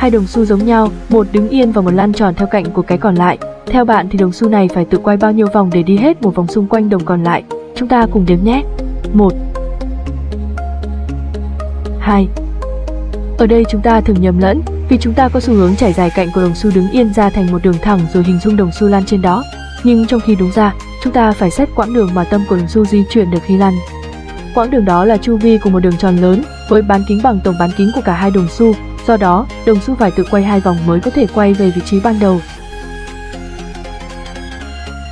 Hai đồng xu giống nhau, một đứng yên và một lăn tròn theo cạnh của cái còn lại. Theo bạn thì đồng xu này phải tự quay bao nhiêu vòng để đi hết một vòng xung quanh đồng còn lại? Chúng ta cùng đếm nhé. 1 2. Ở đây chúng ta thường nhầm lẫn vì chúng ta có xu hướng trải dài cạnh của đồng xu đứng yên ra thành một đường thẳng rồi hình dung đồng xu lăn trên đó. Nhưng trong khi đúng ra, chúng ta phải xét quãng đường mà tâm của đồng xu di chuyển được khi lăn. Quãng đường đó là chu vi của một đường tròn lớn với bán kính bằng tổng bán kính của cả hai đồng xu. Do đó, đồng xu phải tự quay 2 vòng mới có thể quay về vị trí ban đầu.